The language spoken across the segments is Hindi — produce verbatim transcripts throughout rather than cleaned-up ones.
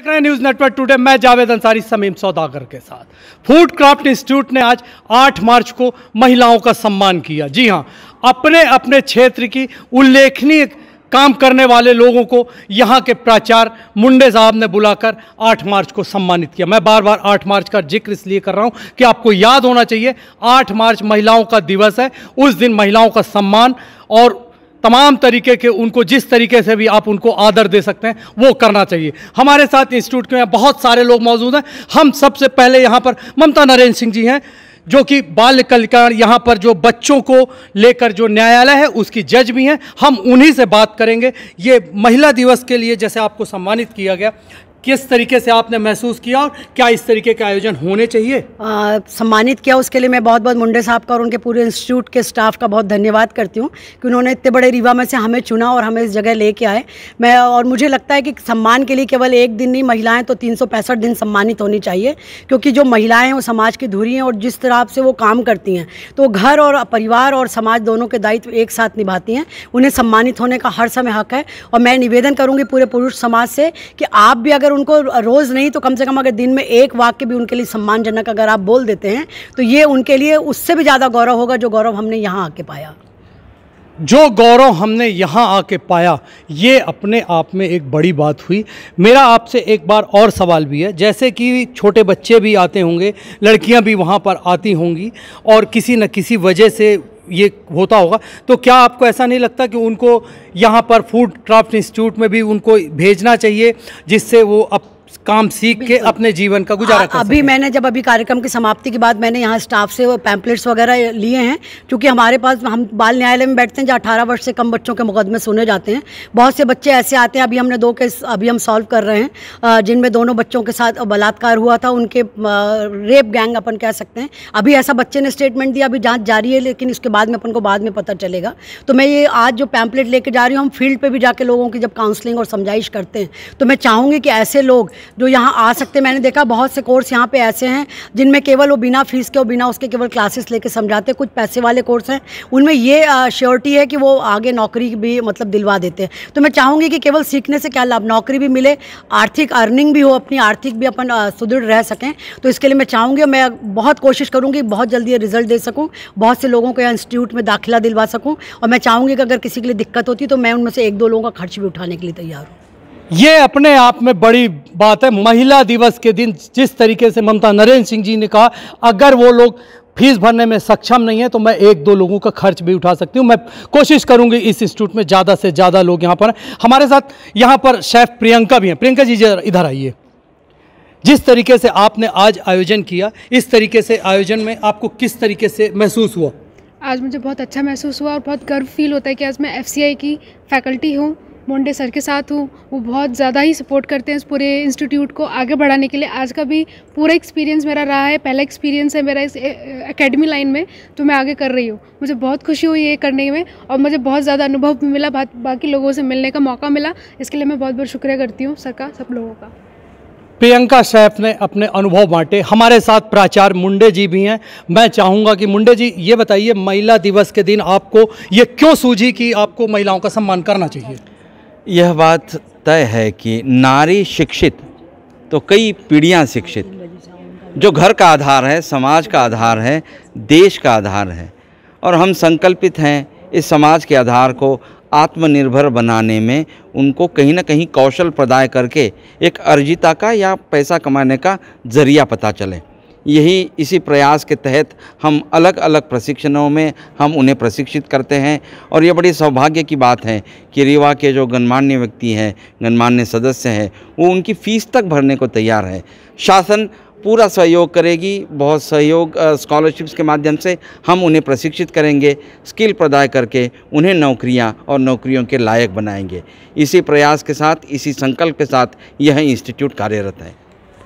रहे हैं न्यूज़ नेटवर्क टुडे। मैं जावेद अंसारी समीम सौदागर के साथ। फूड क्राफ्ट इंस्टीट्यूट ने आज आठ मार्च को महिलाओं का सम्मान किया। जी हां, अपने अपने क्षेत्र की उल्लेखनीय काम करने वाले लोगों को यहां के प्राचार्य मुंडे साहब ने बुलाकर आठ मार्च को सम्मानित किया। मैं बार बार आठ मार्च का जिक्र इसलिए कर रहा हूं कि आपको याद होना चाहिए, आठ मार्च महिलाओं का दिवस है। उस दिन महिलाओं का सम्मान और तमाम तरीके के उनको जिस तरीके से भी आप उनको आदर दे सकते हैं वो करना चाहिए। हमारे साथ इंस्टीट्यूट के बहुत सारे लोग मौजूद हैं। हम सबसे पहले यहाँ पर ममता नरेंद्र सिंह जी हैं, जो कि बाल कल्याण यहाँ पर जो बच्चों को लेकर जो न्यायालय है उसकी जज भी हैं। हम उन्हीं से बात करेंगे। ये महिला दिवस के लिए जैसे आपको सम्मानित किया गया, किस तरीके से आपने महसूस किया और क्या इस तरीके के आयोजन होने चाहिए? आ, सम्मानित किया उसके लिए मैं बहुत बहुत मुंडे साहब का और उनके पूरे इंस्टीट्यूट के स्टाफ का बहुत धन्यवाद करती हूँ कि उन्होंने इतने बड़े रीवा में से हमें चुना और हमें इस जगह लेके आए। मैं और मुझे लगता है कि सम्मान के लिए केवल एक दिन नहीं, महिलाएं तो तीन सौ पैंसठ दिन सम्मानित होनी चाहिए, क्योंकि जो महिलाएं हैं वो समाज की धुरी हैं और जिस तरह से वो काम करती हैं तो घर और परिवार और समाज दोनों के दायित्व एक साथ निभाती हैं। उन्हें सम्मानित होने का हर समय हक है। और मैं निवेदन करूँगी पूरे पुरुष समाज से कि आप भी अगर उनको रोज़ नहीं तो कम से कम अगर दिन में एक वाक्य भी उनके लिए सम्मानजनक अगर आप बोल देते हैं तो ये उनके लिए उससे भी ज़्यादा गौरव होगा जो गौरव हमने यहाँ आके पाया। जो गौरव हमने यहाँ आके पाया ये अपने आप में एक बड़ी बात हुई। मेरा आपसे एक बार और सवाल भी है, जैसे कि छोटे बच्चे भी आते होंगे, लड़कियाँ भी वहाँ पर आती होंगी और किसी न किसी वजह से ये होता होगा, तो क्या आपको ऐसा नहीं लगता कि उनको यहाँ पर फूड क्राफ्ट इंस्टीट्यूट में भी उनको भेजना चाहिए, जिससे वो अब काम सीख के अपने जीवन का गुजारा कर सकें? अभी मैंने जब अभी कार्यक्रम की समाप्ति के बाद मैंने यहाँ स्टाफ से वो पैम्पलेट्स वगैरह लिए हैं, क्योंकि हमारे पास हम बाल न्यायालय में बैठते हैं जहाँ अठारह वर्ष से कम बच्चों के मुकदमे सुने जाते हैं। बहुत से बच्चे ऐसे आते हैं, अभी हमने दो केस अभी हम सॉल्व कर रहे हैं जिनमें दोनों बच्चों के साथ बलात्कार हुआ था, उनके रेप गैंग अपन कह सकते हैं। अभी ऐसा बच्चे ने स्टेटमेंट दिया, अभी जाँच जारी है, लेकिन इसके बाद में अपन को बाद में पता चलेगा। तो मैं ये आज जो पैम्पलेट लेके जा रही हूँ, हम फील्ड पर भी जाके लोगों की जब काउंसलिंग और समझाइश करते हैं तो मैं चाहूँगी कि ऐसे लोग जो यहाँ आ सकते हैं, मैंने देखा बहुत से कोर्स यहाँ पे ऐसे हैं जिनमें केवल वो बिना फीस के और बिना उसके केवल क्लासेस लेके समझाते हैं। कुछ पैसे वाले कोर्स हैं उनमें ये श्योरिटी है कि वो आगे नौकरी भी मतलब दिलवा देते हैं। तो मैं चाहूँगी कि केवल सीखने से क्या लाभ, नौकरी भी मिले, आर्थिक अर्निंग भी हो, अपनी आर्थिक भी अपन सुदृढ़ रह सकें। तो इसके लिए मैं चाहूँगी, मैं बहुत कोशिश करूँगी बहुत जल्दी ये रिजल्ट दे सकूँ, बहुत से लोगों को यहाँ इंस्टीट्यूट में दाखिला दिलवा सकूँ। और मैं चाहूँगी कि अगर किसी के लिए दिक्कत होती तो मैं उनमें से एक दो लोगों का खर्च भी उठाने के लिए तैयार हूँ। ये अपने आप में बड़ी बात है। महिला दिवस के दिन जिस तरीके से ममता नरेंद्र सिंह जी ने कहा, अगर वो लोग फीस भरने में सक्षम नहीं है तो मैं एक दो लोगों का खर्च भी उठा सकती हूँ। मैं कोशिश करूंगी इस इंस्टीट्यूट में ज़्यादा से ज़्यादा लोग यहाँ पर। हमारे साथ यहाँ पर शेफ प्रियंका भी हैं। प्रियंका जी इधर आइए। जिस तरीके से आपने आज आयोजन किया, इस तरीके से आयोजन में आपको किस तरीके से महसूस हुआ? आज मुझे बहुत अच्छा महसूस हुआ और बहुत गर्व फील होता है कि आज मैं एफ सी आई की फैकल्टी हूँ, मुंडे सर के साथ हूँ। वो बहुत ज़्यादा ही सपोर्ट करते हैं इस पूरे इंस्टीट्यूट को आगे बढ़ाने के लिए। आज का भी पूरा एक्सपीरियंस मेरा रहा है, पहला एक्सपीरियंस है मेरा इस एकेडमी लाइन में, तो मैं आगे कर रही हूँ। मुझे बहुत खुशी हुई ये करने में और मुझे बहुत ज़्यादा अनुभव भी मिला, बा, बाकी लोगों से मिलने का मौका मिला। इसके लिए मैं बहुत बहुत शुक्रिया करती हूँ सर का, सब लोगों का। प्रियंका शेफ ने अपने अनुभव बांटे। हमारे साथ प्राचार्य मुंडे जी भी हैं। मैं चाहूँगा कि मुंडे जी ये बताइए, महिला दिवस के दिन आपको ये क्यों सूझी कि आपको महिलाओं का सम्मान करना चाहिए? यह बात तय है कि नारी शिक्षित तो कई पीढ़ियां शिक्षित। जो घर का आधार है, समाज का आधार है, देश का आधार है, और हम संकल्पित हैं इस समाज के आधार को आत्मनिर्भर बनाने में, उनको कहीं ना कहीं कौशल प्रदान करके एक अर्जिता का या पैसा कमाने का जरिया पता चले। यही इसी प्रयास के तहत हम अलग अलग प्रशिक्षणों में हम उन्हें प्रशिक्षित करते हैं। और ये बड़ी सौभाग्य की बात है कि रीवा के जो गणमान्य व्यक्ति हैं, गणमान्य सदस्य हैं, वो उनकी फ़ीस तक भरने को तैयार है। शासन पूरा सहयोग करेगी, बहुत सहयोग स्कॉलरशिप्स के माध्यम से हम उन्हें प्रशिक्षित करेंगे, स्किल प्रदान करके उन्हें नौकरियां और नौकरियों के लायक बनाएंगे। इसी प्रयास के साथ, इसी संकल्प के साथ यह इंस्टीट्यूट कार्यरत है।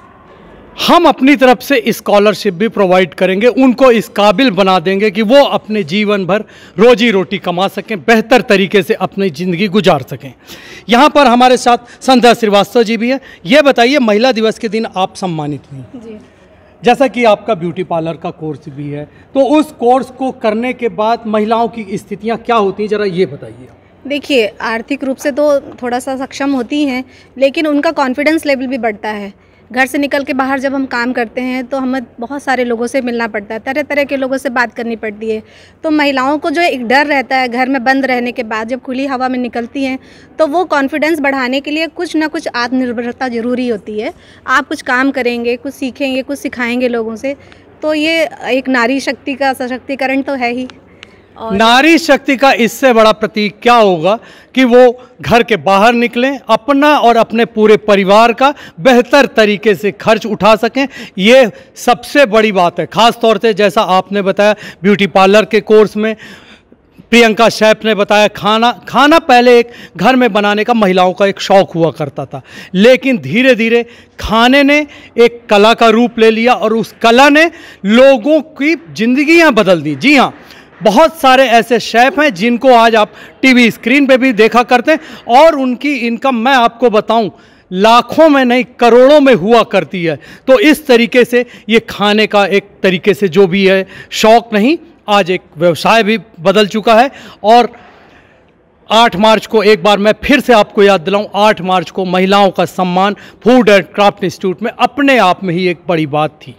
हम अपनी तरफ से स्कॉलरशिप भी प्रोवाइड करेंगे, उनको इस काबिल बना देंगे कि वो अपने जीवन भर रोजी रोटी कमा सकें, बेहतर तरीके से अपनी ज़िंदगी गुजार सकें। यहाँ पर हमारे साथ संध्या श्रीवास्तव जी भी हैं। ये बताइए, महिला दिवस के दिन आप सम्मानित हुई जी, जैसा कि आपका ब्यूटी पार्लर का कोर्स भी है, तो उस कोर्स को करने के बाद महिलाओं की स्थितियाँ क्या होती हैं, ज़रा ये बताइए। देखिए, आर्थिक रूप से तो थोड़ा सा सक्षम होती हैं, लेकिन उनका कॉन्फिडेंस लेवल भी बढ़ता है। घर से निकल के बाहर जब हम काम करते हैं तो हमें बहुत सारे लोगों से मिलना पड़ता है, तरह तरह के लोगों से बात करनी पड़ती है। तो महिलाओं को जो एक डर रहता है घर में बंद रहने के बाद, जब खुली हवा में निकलती हैं तो वो कॉन्फिडेंस बढ़ाने के लिए कुछ ना कुछ आत्मनिर्भरता ज़रूरी होती है। आप कुछ काम करेंगे, कुछ सीखेंगे, कुछ सिखाएंगे लोगों से, तो ये एक नारी शक्ति का सशक्तिकरण तो है ही। और नारी शक्ति का इससे बड़ा प्रतीक क्या होगा कि वो घर के बाहर निकलें, अपना और अपने पूरे परिवार का बेहतर तरीके से खर्च उठा सकें। ये सबसे बड़ी बात है। ख़ास तौर से जैसा आपने बताया ब्यूटी पार्लर के कोर्स में, प्रियंका शेफ ने बताया खाना खाना पहले एक घर में बनाने का महिलाओं का एक शौक़ हुआ करता था, लेकिन धीरे धीरे खाने ने एक कला का रूप ले लिया और उस कला ने लोगों की ज़िंदगियां बदल दी। जी हाँ, बहुत सारे ऐसे शेफ़ हैं जिनको आज आप टीवी स्क्रीन पे भी देखा करते हैं और उनकी इनकम मैं आपको बताऊं लाखों में नहीं करोड़ों में हुआ करती है। तो इस तरीके से ये खाने का एक तरीके से जो भी है शौक़ नहीं, आज एक व्यवसाय भी बदल चुका है। और आठ मार्च को एक बार मैं फिर से आपको याद दिलाऊं, आठ मार्च को महिलाओं का सम्मान फूड एंड क्राफ्ट इंस्टीट्यूट में अपने आप में ही एक बड़ी बात थी।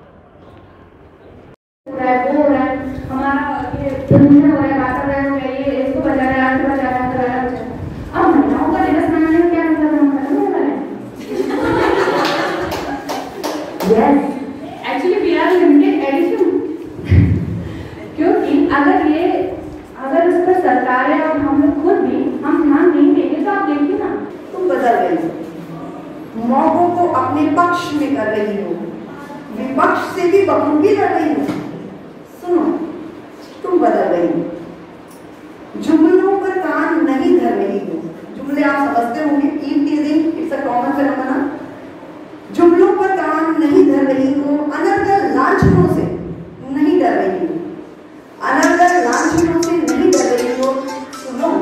Actually we are limited edition, क्योंकि अगर ये अगर उस पर सरकार है और हम लोग खुद भी हम ध्यान नहीं देंगे तो आप देखिए ना, तुम बदल रही हो, मौकों को अपने पक्ष में कर रही हो, विपक्ष से भी बखूबी कर रही हो। सुनो, तुम बदल रही हो, जुमलों पर कान नहीं धर रही हो। जुमले आप समझते होंगे, इट्स अ कॉमन फिनोमेना। जुमलों पर कान नहीं धर रही हो, अनर्गल लांछनों से नहीं डर रही हो, अनर्गल लांछनों से नहीं डर रही हो। सुनो,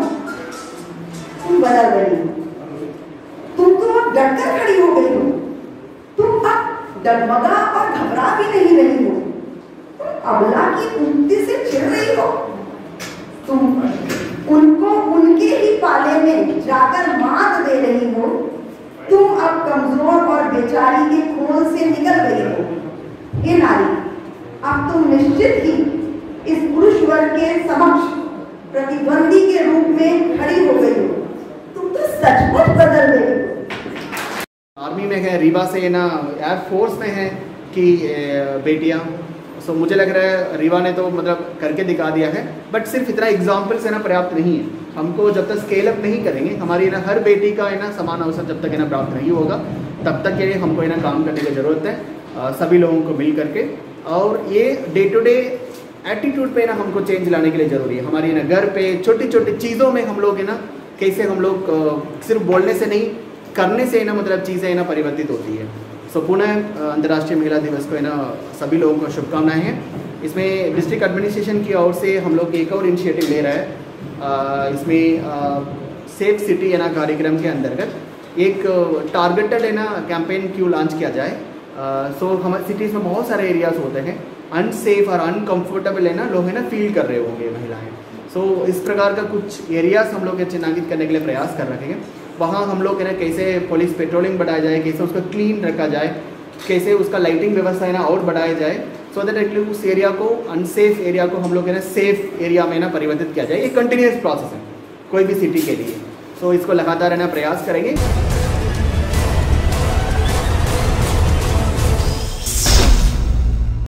तुम बदल रही हो, तुम तो अब डटकर खड़ी हो गई हो, तुम अब डगमगा और घबरा भी नहीं रही हो, तुम अबला की उक्ति से चिढ़ रही हो, तुम उनको उनके ही पाले में जाकर मात दे रही हो, तुम अब कमजोर और बेचारी के खोल से निकल गई हो। ये नारी, अब तुम निश्चित ही इस पुरुष वर्ग के समक्ष प्रतिद्वंदी के रूप में खड़ी हो गई हो। तुम तो सचमुच बदल गई हो। आर्मी में है, रीवा से ना एयरफोर्स में है कि बेटियां, सो मुझे लग रहा है रीवा ने तो मतलब करके दिखा दिया है। बट सिर्फ इतना एग्जाम्पल से ना पर्याप्त नहीं है। हमको जब तक स्केल अप नहीं करेंगे, हमारी ना हर बेटी का है ना समान अवसर जब तक है ना प्राप्त नहीं होगा, तब तक ये हमको है ना काम करने की ज़रूरत है, आ, सभी लोगों को मिल करके। और ये डे टू डे एटीट्यूड पे ना हमको चेंज लाने के लिए ज़रूरी है। हमारी ना घर पे छोटी छोटी चीज़ों में हम लोग है ना कैसे हम लोग सिर्फ बोलने से नहीं, करने से ना मतलब चीज़ें ना परिवर्तित होती है। सो पुनः अंतर्राष्ट्रीय महिला दिवस को है ना सभी लोगों को शुभकामनाएं हैं। इसमें डिस्ट्रिक्ट एडमिनिस्ट्रेशन की ओर से हम लोग एक और इनिशिएटिव ले रहा है। आ, इसमें आ, सेफ सिटी है ना कार्यक्रम के अंतर्गत एक टारगेटेड है ना कैंपेन क्यों लॉन्च किया जाए। सो so, हमारे सिटीज़ में बहुत सारे एरियाज होते हैं अनसेफ और अनकंफर्टेबल है ना लोग है ना फील कर रहे होंगे महिलाएं। सो so, इस प्रकार का कुछ एरियाज हम लोग चिन्हांकित करने के लिए प्रयास कर रहे हैं। वहाँ हम लोग है ना कैसे पुलिस पेट्रोलिंग बढ़ाया जाए, कैसे उसको क्लीन रखा जाए, कैसे उसका लाइटिंग व्यवस्था है ना और बढ़ाया जाए, सो दैट एटली उस एरिया को, अनसेफ एरिया को हम लोग है ना सेफ एरिया में ना परिवर्तित किया जाए। ये कंटिन्यूस प्रोसेस है कोई भी सिटी के लिए। सो so, इसको लगातार है ना प्रयास करेंगे।